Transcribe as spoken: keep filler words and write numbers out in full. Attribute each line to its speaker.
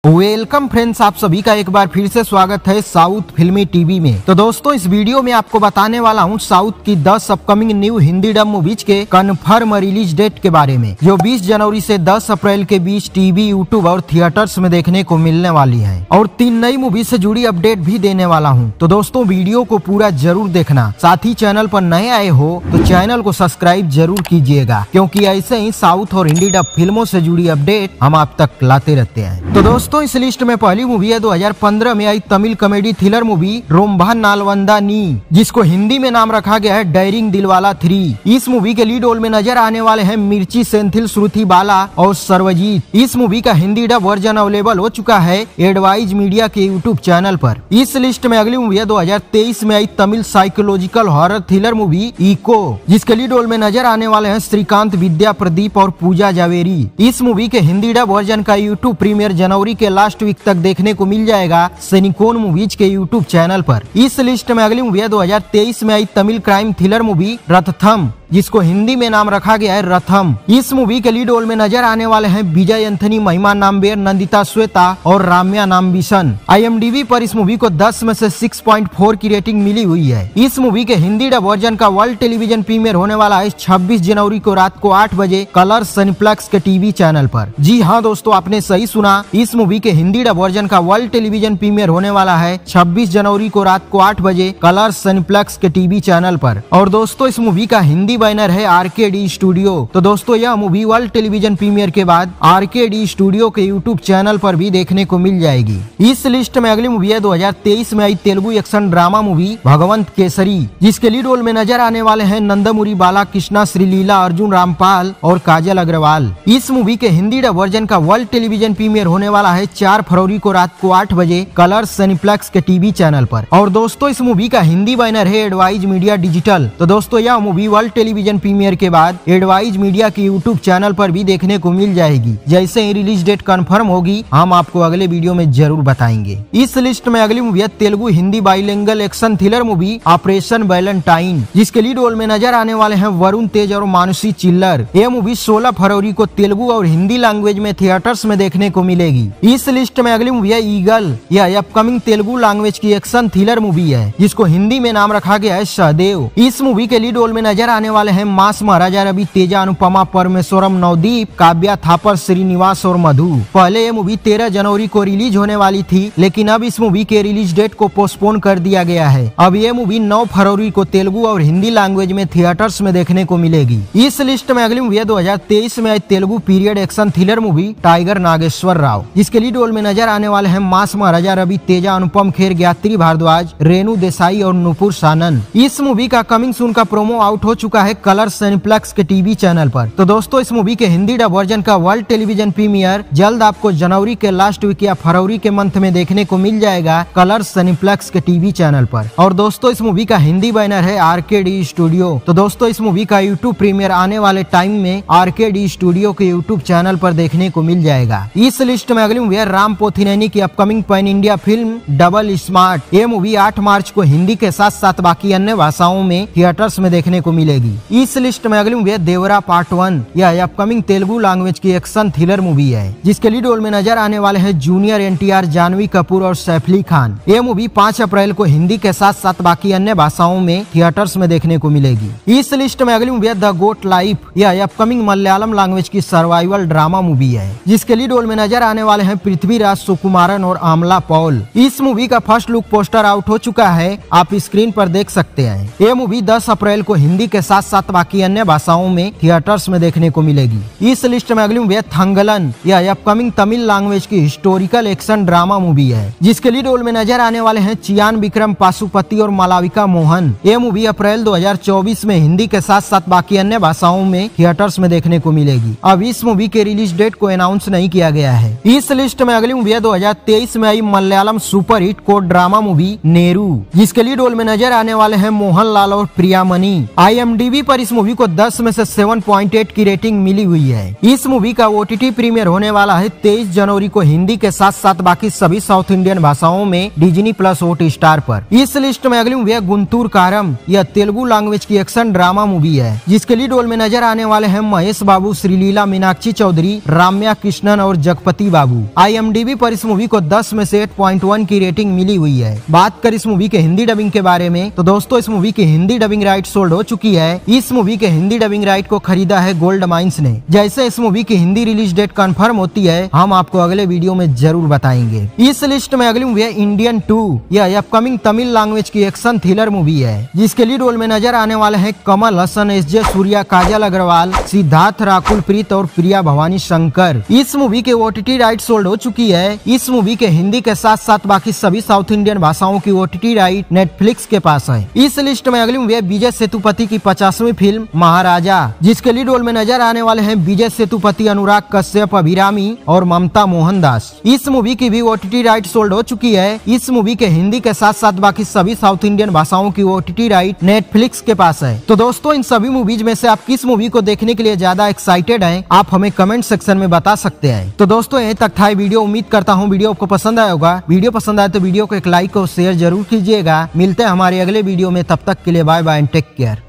Speaker 1: Welcome friends, आप सभी का एक बार फिर से स्वागत है साउथ फिल्मी टीवी में। तो दोस्तों, इस वीडियो में आपको बताने वाला हूं साउथ की दस upcoming new Hindi dub movies के कंफर्म रिलीज डेट के बारे में, जो बीस जनवरी से दस अप्रैल के बीच टीवी, यूट्यूब और थिएटर्स में देखने को मिलने वाली है। और तीन नई मूवी से जुड़ी अपडेट भी देने वाला हूँ। तो दोस्तों, वीडियो को पूरा जरूर देखना। साथ ही चैनल पर नए आए हो तो चैनल को सब्सक्राइब जरूर कीजिएगा, क्योंकि ऐसे ही साउथ और हिंदी डब फिल्मों से जुड़ी अपडेट हम आप तक लाते रहते हैं। तो दोस्तों, इस लिस्ट में पहली मूवी है दो हज़ार पंद्रह में आई Tamil comedy thriller movie Romba Nallavanda Nee, जिसको हिंदी में नाम रखा गया है डेयरिंग दिलवाला थ्री। इस मूवी के लीड रोल में नजर आने वाले हैं मिर्ची सेंथिल, श्रुति बाला और सर्वजीत। इस मूवी का हिंदी डब वर्जन अवेलेबल हो चुका है एडवाइज मीडिया के यूट्यूब चैनल पर। इस लिस्ट में अगली मूवी है दो हज़ार तेईस में आई Tamil psychological horror thriller movie Echo, जिसके लीड रोल में नजर आने वाले हैं श्रीकांत, विद्या प्रदीप और पूजा जावेरी। इस मूवी के हिंदी डब वर्जन का यूट्यूब प्रीमियर जनवरी के लास्ट वीक तक देखने को मिल जाएगा सैनिकोन मूवीज के यूट्यूब चैनल पर। इस लिस्ट में अगली मूवी है दो हज़ार तेईस में आई Tamil crime thriller movie Raththam, जिसको हिंदी में नाम रखा गया है रथम। इस मूवी के लीड रोल में नजर आने वाले हैं विजय एंथनी, महिमा नाम्बेर, नंदिता श्वेता और राम्या नाम्बिशन। आईएमडीबी पर इस मूवी को दस में से छह पॉइंट चार की रेटिंग मिली हुई है। इस मूवी के हिंदी डब वर्जन का वर्ल्ड टेलीविजन प्रीमियर होने वाला है छब्बीस जनवरी को रात को आठ बजे कलर सिनेप्लेक्स के टीवी चैनल पर। जी हाँ दोस्तों, आपने सही सुना, इस मूवी के हिंदी डब वर्जन का वर्ल्ड टेलीविजन प्रीमियर होने वाला है छब्बीस जनवरी को रात को आठ बजे कलर सिनेप्लेक्स के टीवी चैनल पर। और दोस्तों, इस मूवी का हिंदी बैनर है आरकेडी स्टूडियो। तो दोस्तों, यह मूवी वर्ल्ड टेलीविजन प्रीमियर के बाद आरकेडी स्टूडियो के यूट्यूब चैनल पर भी देखने को मिल जाएगी। इस लिस्ट में अगली मूवी है दो हज़ार तेईस में आई Telugu action drama movie Bhagavanth Kesari, जिसके लीड रोल में नजर आने वाले हैं नंदमुरी बालाकृष्णा, श्रीलीला, अर्जुन रामपाल और काजल अग्रवाल। इस मूवी के हिंदी डब वर्जन का वर्ल्ड टेलीविजन प्रीमियर होने वाला है चार फरवरी को रात को आठ बजे कलर सिनेप्लेक्स के टीवी चैनल पर। और दोस्तों, इस मूवी का हिंदी बैनर है एडवाइज मीडिया डिजिटल। तो दोस्तों, यह मूवी वर्ल्ड टेलीविजन प्रीमियर के बाद एडवाइज मीडिया के यूट्यूब चैनल पर भी देखने को मिल जाएगी। जैसे ही रिलीज डेट कंफर्म होगी, हम आपको अगले वीडियो में जरूर बताएंगे। इस लिस्ट में अगली मूवी है Telugu Hindi bilingual action thriller movie operation Valentine, जिसके लीड रोल में नजर आने वाले हैं वरुण तेज और मानुषी चिल्लर। यह मूवी सोलह फरवरी को तेलुगु और हिंदी लैंग्वेज में थिएटर्स में देखने को मिलेगी। इस लिस्ट में अगली मूवी है ईगल। यह अपकमिंग तेलुगु लैंग्वेज की एक्शन थ्रिलर मूवी है, जिसको हिंदी में नाम रखा गया है सहदेव। इस मूवी के लीड रोल में नजर आने वाले हैं मास महाराजा रवि तेजा, अनुपमा परमेश्वरम, नवदीप, काव्या थापर, श्रीनिवास और मधु। पहले ये मूवी तेरह जनवरी को रिलीज होने वाली थी, लेकिन अब इस मूवी के रिलीज डेट को पोस्टपोन कर दिया गया है। अब ये मूवी नौ फरवरी को तेलुगु और हिंदी लैंग्वेज में थिएटर्स में देखने को मिलेगी। इस लिस्ट में अगली मूवी है दो हज़ार तेईस में आई Telugu period action thriller movie tiger Nageswara Rao, जिसके लीड रोल में नजर आने वाले हैं मास महाराजा रवि तेजा, अनुपम खेर, गायत्री भारद्वाज, रेणु देसाई और नुपुर सानन। इस मूवी का कमिंग सून का प्रोमो आउट हो चुका है कलर सिनेप्लेक्स के टीवी चैनल पर। तो दोस्तों, इस मूवी के हिंदी डब वर्जन का वर्ल्ड टेलीविजन प्रीमियर जल्द आपको जनवरी के लास्ट वीक या फरवरी के मंथ में देखने को मिल जाएगा कलर सिनेप्लेक्स के टीवी चैनल पर। और दोस्तों, इस मूवी का हिंदी बैनर है आरकेडी स्टूडियो। तो दोस्तों, इस मूवी का यूट्यूब प्रीमियर आने वाले टाइम में आरकेडी स्टूडियो के यूट्यूब चैनल पर देखने को मिल जाएगा। इस लिस्ट में अगली मूवी है राम पोथिनेनी की upcoming pan India film double smart. ये मूवी आठ मार्च को हिंदी के साथ साथ बाकी अन्य भाषाओं में थिएटर्स में देखने को मिलेगी। इस लिस्ट में अगली मूवी है देवरा पार्ट वन। यह अपकमिंग तेलुगु लैंग्वेज की एक्शन थ्रिलर मूवी है, जिसके लीड रोल में नजर आने वाले हैं जूनियर एनटीआर, जानवी कपूर और सैफ अली खान। ये मूवी पाँच अप्रैल को हिंदी के साथ साथ बाकी अन्य भाषाओं में थिएटर्स में देखने को मिलेगी। इस लिस्ट में अगली मूवी है द गोट लाइफ। यह अपकमिंग मलयालम लैंग्वेज की सर्वाइवल ड्रामा मूवी है, जिसके लीड रोल में नजर आने वाले हैं पृथ्वीराज सुकुमारन और आमला पॉल। इस मूवी का फर्स्ट लुक पोस्टर आउट हो चुका है, आप स्क्रीन पर देख सकते हैं। ये मूवी दस अप्रैल को हिंदी के साथ साथ बाकी अन्य भाषाओं में थिएटर्स में देखने को मिलेगी। इस लिस्ट में अगली मूवी है थंगलन। यह अपकमिंग तमिल लैंग्वेज की हिस्टोरिकल एक्शन ड्रामा मूवी है, जिसके लीड रोल में नजर आने वाले हैं चियान विक्रम पाशुपति और मालाविका मोहन। ये मूवी अप्रैल दो हज़ार चौबीस में हिंदी के साथ साथ बाकी अन्य भाषाओं में थिएटर्स में देखने को मिलेगी। अब इस मूवी के रिलीज डेट को अनाउंस नहीं किया गया है। इस लिस्ट में अगली मूवी है दो हज़ार तेईस में आई Malayalam super hit court drama movie Neru, जिसके लीड रोल में नजर आने वाले हैं मोहनलाल और प्रियामणि। आईएमडीबी टीवी पर इस मूवी को दस में से सात पॉइंट आठ की रेटिंग मिली हुई है। इस मूवी का ओटीटी प्रीमियर होने वाला है तेईस जनवरी को हिंदी के साथ साथ बाकी सभी साउथ इंडियन भाषाओं में डिज्नी प्लस हॉट स्टार पर। इस लिस्ट में अगली मूवी है गुंटूर कारम। यह तेलुगु लैंग्वेज की एक्शन ड्रामा मूवी है जिसके लीड रोल में नजर आने वाले हैं महेश बाबू, श्रीलीला मीनाक्षी चौधरी, राम्या कृष्णन और जगपति बाबू। आईएमडीबी पर इस मूवी को दस में से आठ पॉइंट एक की रेटिंग मिली हुई है। बात कर इस मूवी के हिंदी डबिंग के बारे में तो दोस्तों इस मूवी की हिंदी डबिंग राइट सोल्ड हो चुकी है। इस मूवी के हिंदी डबिंग राइट को खरीदा है गोल्ड माइंस ने। जैसे इस मूवी की हिंदी रिलीज डेट कंफर्म होती है हम आपको अगले वीडियो में जरूर बताएंगे। इस लिस्ट में अगली मूवी है इंडियन टू। यह अपकमिंग तमिल लैंग्वेज की एक्शन थ्रिलर मूवी है जिसके लीड रोल में नजर आने वाले हैं कमल हसन, एस जे सूर्या, काजल अग्रवाल, सिद्धार्थ राकुल प्रीत और प्रिया भवानी शंकर। इस मूवी के ओटीटी राइट सोल्ड हो चुकी है। इस मूवी के हिंदी के साथ साथ बाकी सभी साउथ इंडियन भाषाओं की ओटीटी राइट नेटफ्लिक्स के पास है। इस लिस्ट में अगली मूवी है विजय सेतुपति की पचासवीं फिल्म महाराजा जिसके लीड रोल में नजर आने वाले हैं विजय सेतुपति, अनुराग कश्यप, अभिरामी और ममता मोहनदास। इस मूवी की भी ओटीटी राइट सोल्ड हो चुकी है। इस मूवी के हिंदी के साथ साथ बाकी सभी साउथ इंडियन भाषाओं की ओटीटी राइट नेटफ्लिक्स के पास है। तो दोस्तों इन सभी मूवीज में से आप किस मूवी को देखने के लिए ज्यादा एक्साइटेड हैं आप हमें कमेंट सेक्शन में बता सकते हैं। तो दोस्तों यहीं तक था वीडियो। उम्मीद करता हूँ वीडियो आपको पसंद आया होगा। वीडियो पसंद आए तो वीडियो को एक लाइक और शेयर जरूर कीजिएगा। मिलते हैं हमारे अगले वीडियो में, तब तक के लिए bye bye and take care.